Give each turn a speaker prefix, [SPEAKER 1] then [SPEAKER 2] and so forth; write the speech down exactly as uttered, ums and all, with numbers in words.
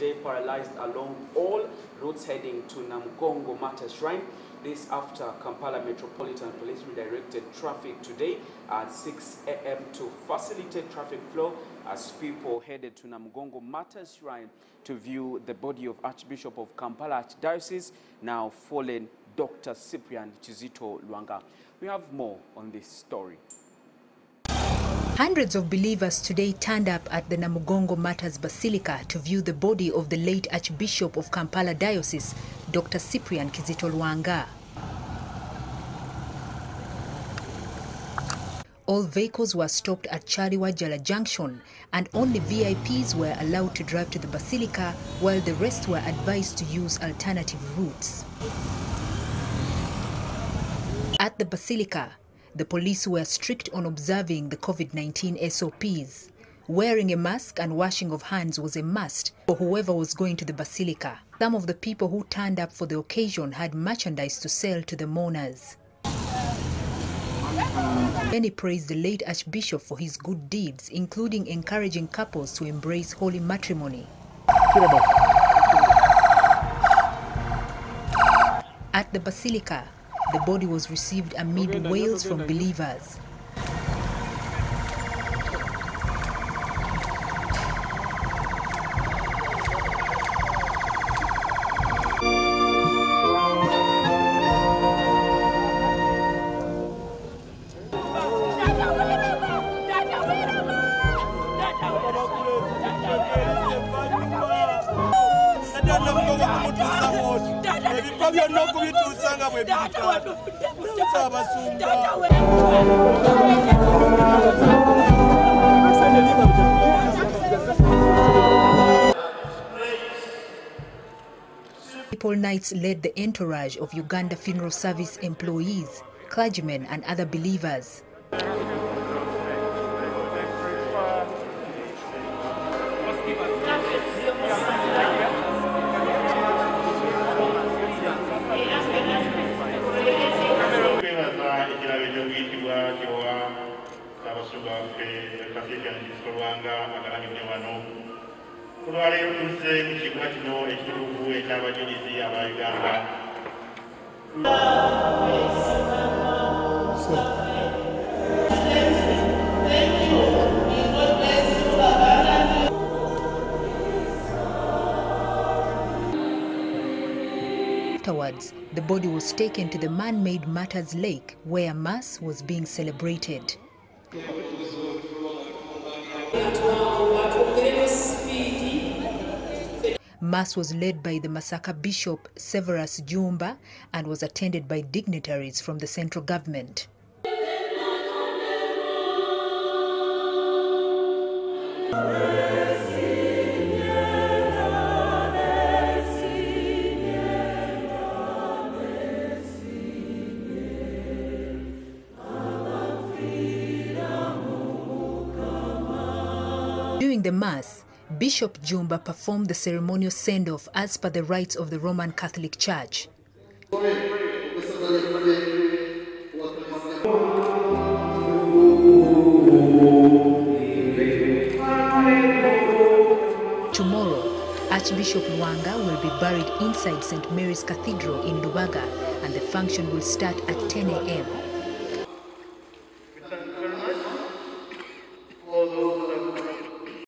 [SPEAKER 1] today paralyzed along all routes heading to Namugongo Mata Shrine. This after Kampala Metropolitan Police redirected traffic today at six A M to facilitate traffic flow as people headed to Namugongo Mata Shrine to view the body of Archbishop of Kampala Archdiocese, now fallen Doctor Cyprian Kizito Lwanga. We have more on this story.
[SPEAKER 2] Hundreds of believers today turned up at the Namugongo Martyrs Basilica to view the body of the late Archbishop of Kampala Diocese, Doctor Cyprian Kizito Lwanga. All vehicles were stopped at Chaliwajala Junction and only V I Ps were allowed to drive to the Basilica, while the rest were advised to use alternative routes. At the Basilica, the police were strict on observing the COVID nineteen S O Ps. Wearing a mask and washing of hands was a must for whoever was going to the Basilica. Some of the people who turned up for the occasion had merchandise to sell to the mourners. Many praised the late Archbishop for his good deeds, including encouraging couples to embrace holy matrimony. At the Basilica, the body was received amid wails from believers. People Knights led the entourage of Uganda Funeral Service employees, clergymen and other believers. Afterwards, the body was taken to the man-made Martyrs Lake, where Mass was being celebrated. Mass was led by the Masaka Bishop Severus Jumba and was attended by dignitaries from the central government. During the Mass, Bishop Jumba performed the ceremonial send-off as per the rites of the Roman Catholic Church. Tomorrow, Archbishop Lwanga will be buried inside Saint Mary's Cathedral in Lubaga, and the function will start at ten A M